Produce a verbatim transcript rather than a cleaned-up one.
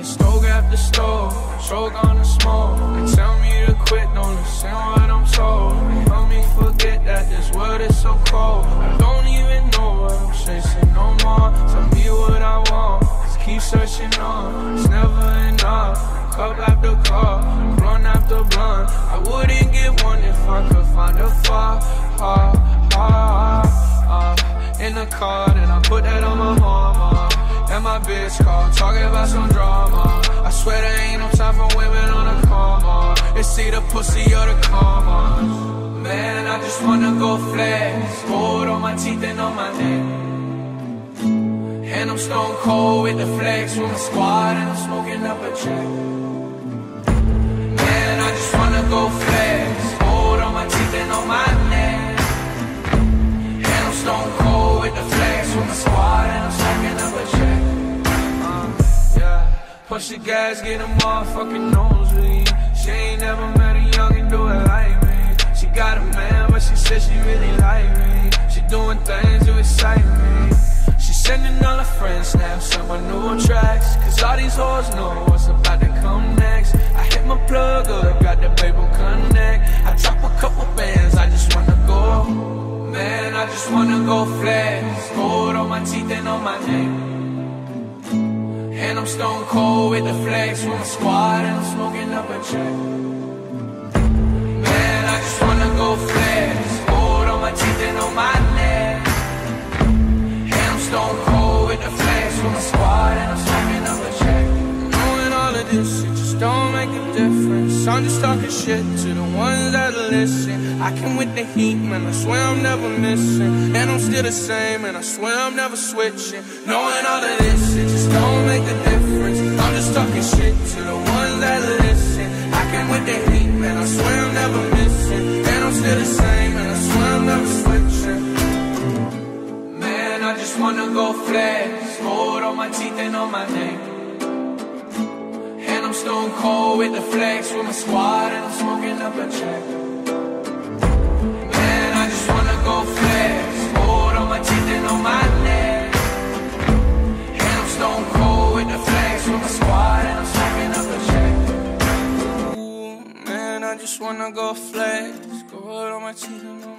stroke after stroke, stroke on the smoke. They tell me to quit, don't listen what I'm told. They help me forget that this world is so cold. I don't even know what I'm chasing no more. Tell me what I want, just keep searching on. It's never enough, cup after cup, blunt after blunt. I wouldn't get one if I could find a far, far, far, uh, in the car, then I put that on my mama. And my bitch call, talking about some drama. I swear there ain't no time for women on a coma. It's either pussy or the karma. Man, I just wanna go flex, gold on my teeth and on my neck. And I'm stone cold with the flex with my squad, and I'm smoking up a check. Man, I just wanna go flex, gold on my teeth and on my neck. And I'm stone cold with the flex with my squad, and I'm smoking up a check. uh, Yeah, push the gas, get a motherfucking nosebleed. She ain't never met a youngin' do it like me. She got a man, but she said she really like me. She doing things to excite me. She sending all her friends snaps on my new tracks, cause all these hoes know what's about to come next. I hit my plug up, got the paper connect. I drop a couple bands, I just wanna go. Man, I just wanna go flex, gold on my teeth and on my neck. And I'm stone cold with the flex with my squad, and I'm smoking up a check. Man, I just wanna go flex, gold on my teeth and on my neck. And I'm stone cold with the flex with my squad, and I'm smoking up a check. Knowing all of this, it just don't make a difference. I'm just talking shit to the ones that listen. I can with the heat, man, I swear I'm never missing. And I'm still the same, and I swear I'm never switching. Knowing all of this, it just don't make a difference. I'm just talking shit to the ones that listen. I can with the heat, man, I swear I'm never missing. And I'm still the same, and I swear I'm never switching. Man, I just wanna go flex, gold on my teeth and on my neck. And I'm stone cold with the flex with my squad, and I'm smoking up a check. Man, I just wanna go flex, gold on my teeth and on my neck. And I'm stone cold with the flex with my squad, and I'm smoking up a check. Ooh, man, I just wanna go flex, gold on my teeth and on my neck.